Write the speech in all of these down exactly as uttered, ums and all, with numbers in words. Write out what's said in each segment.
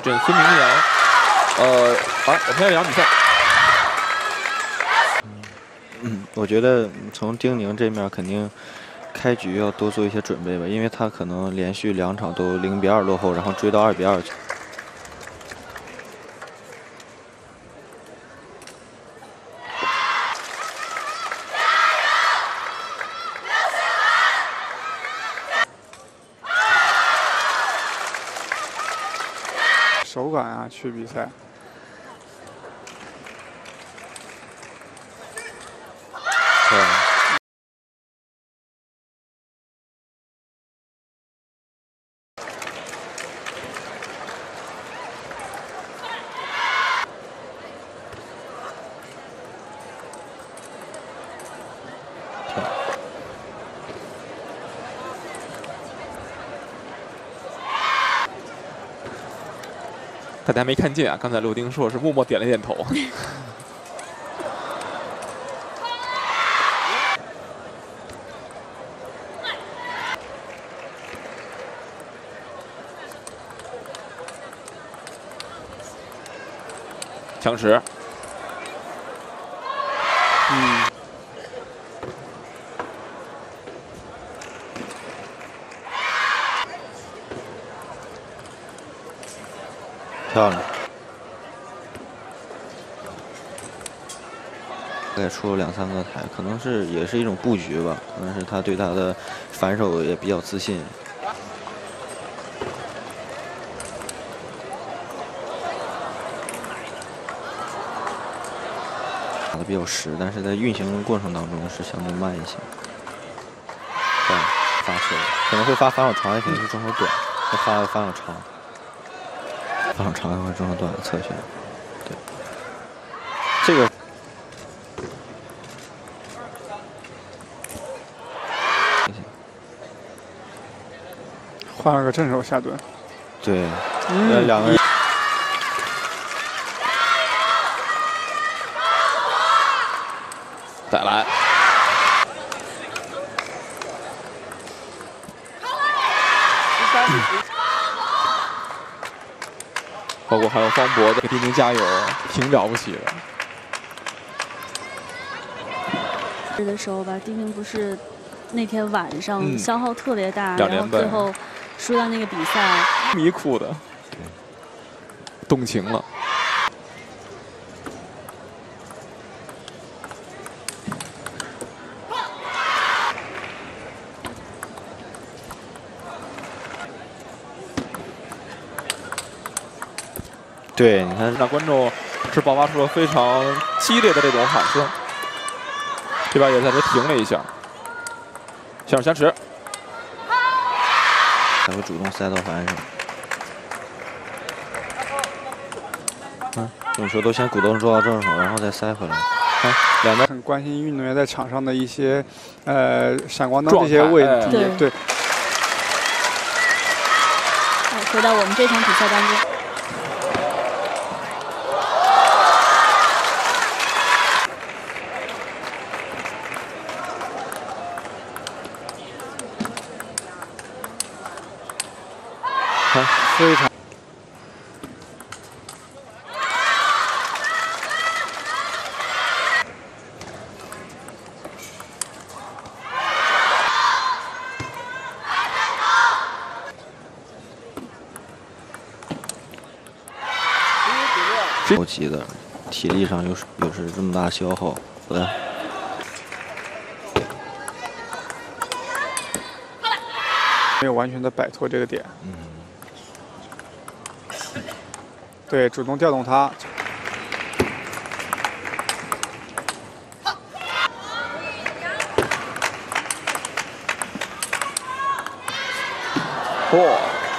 阵孙明阳。呃，好，我们看两场比赛。 嗯，我觉得从丁宁这面肯定开局要多做一些准备吧，因为他可能连续两场都零比二落后，然后追到二比二去。 手感啊，去比赛。 对。 大家没看见啊，刚才陆丁硕是默默点了点头。强势。 嗯。 漂亮，也出了两三个台，可能是也是一种布局吧，可能是他对他的反手也比较自信。打的比较实，但是在运行过程当中是相对慢一些。对，发球可能会发反手长，也可能是中手短，会发反手长。 反手长和中手短的侧旋，对，这个换了个正手下蹲， 对，嗯，两个人再来，包括还有方博的，给丁宁加油，挺了不起的。 的时候吧，丁宁不是那天晚上嗯消耗特别大， 然后最后输到那个比赛， 迷哭的，动情了。 对，你看， 让观众是爆发出了非常激烈的这种喊声。这边也在这停了一下，向手相持， 才会主动塞到反手。嗯，有时候都先鼓动做到正手，然后再塞回来。看，两边很关心运动员在场上的一些呃闪光灯这些位置， 哎、 对。对回到我们这场比赛当中。 非常。 着急的，体力上又是又是这么大消耗，不然没有完全的摆脱这个点。 嗯。 对，主动调动他。 嚯！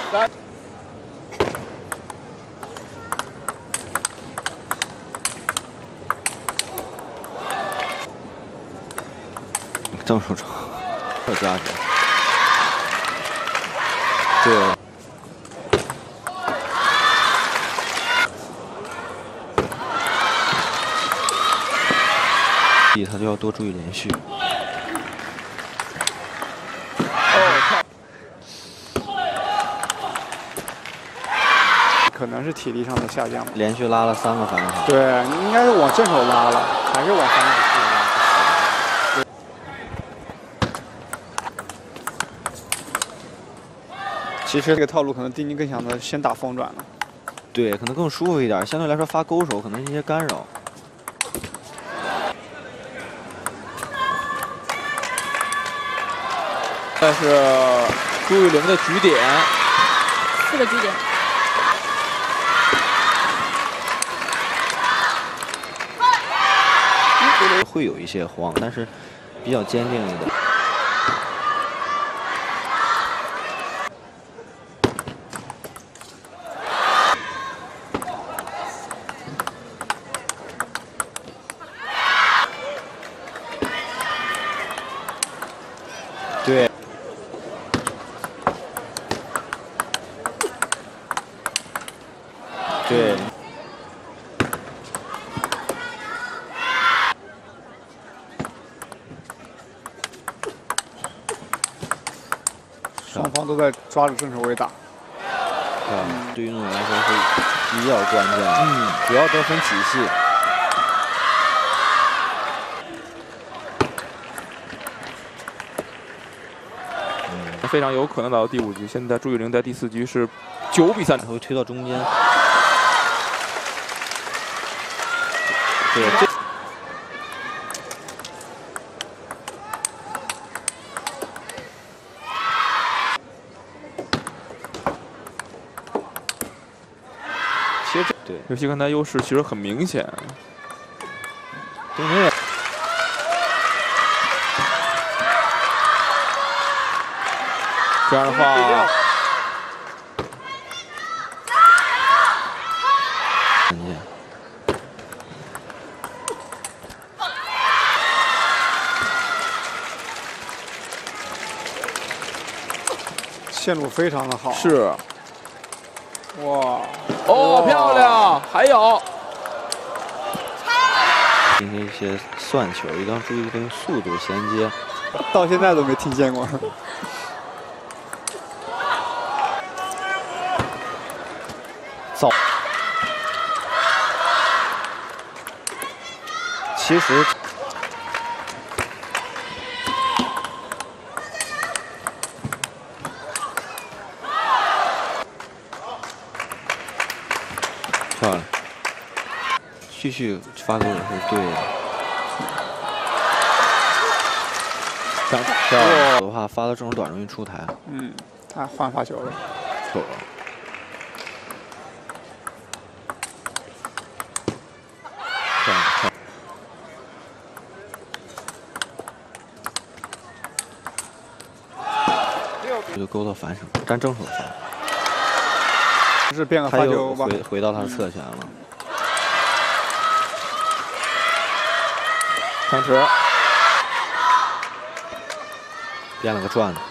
正手长，有加值。对。 他就要多注意连续。 可可能是体力上的下降吧。 连续拉了三个反手。 对，你应该是往正手拉了，还是往反手拉？其实这个套路可能丁宁更想的先打风转了。 对，可能更舒服一点。相对来说，发勾手可能一些干扰。 这是朱玉玲的局点， 四个局点。 会有一些慌，但是比较坚定一点。对。 对， 双方都在抓着正手位打。 嗯，对于运动员来说是比较关键。嗯，主要得分体系。 嗯，非常有可能打到第五局。现在朱玉玲在第四局是九比三， 会推到中间。 对，这其实这对尤其刚才优势其实很明显。 丁宁也这样的话， 线路非常的好， 是， 哇， 哦，漂亮，还有， 进行一些算球，一定要注意跟速度衔接， 到现在都没听见过。 早，其实。 漂亮，继续发给我是对的。想漂亮的话，发到这种短容易出台。 嗯，他换发球了。 走了。漂亮，漂亮。就勾到反手，站正手发。 是变个发球吧， 回回到他的侧拳了。 汤池变了个转子。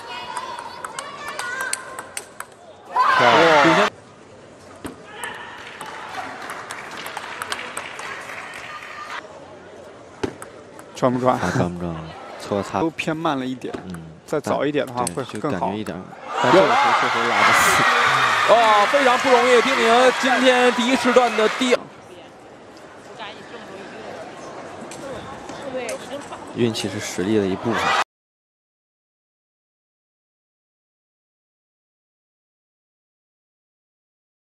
哇！转不转？ 转不转？搓擦都偏慢了一点。 嗯， 再早一点的话会更好。 感觉一点，但这个时候确实拉不死。 哇，非常不容易！丁宁今天第一时段的第运气是实力的一部分。